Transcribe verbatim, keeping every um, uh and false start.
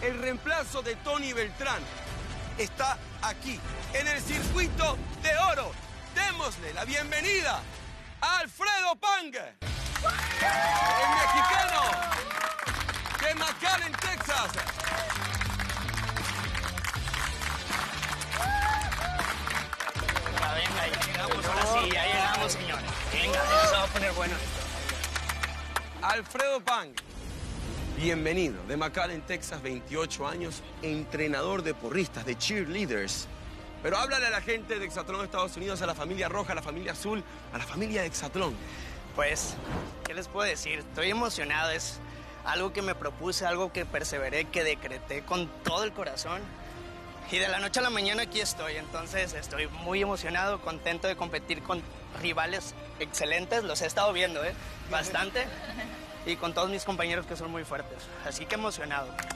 el reemplazo de Tony Beltrán, está aquí, en el circuito de oro. Démosle la bienvenida a Alfredo Pang, el mexicano de McAllen, Texas. Venga, venga, ya llegamos, ahora sí, ya llegamos, señores. Venga, se va a poner bueno esto. Alfredo Pang, bienvenido de McAllen, Texas, veintiocho años, entrenador de porristas, de cheerleaders. Pero háblale a la gente de Hexatlón de Estados Unidos, a la familia roja, a la familia azul, a la familia de Hexatlón. Pues, ¿qué les puedo decir? Estoy emocionado, es algo que me propuse, algo que perseveré, que decreté con todo el corazón. Y de la noche a la mañana aquí estoy, entonces estoy muy emocionado, contento de competir con rivales excelentes. Los he estado viendo, ¿eh? Bastante. Y con todos mis compañeros que son muy fuertes. Así que emocionado.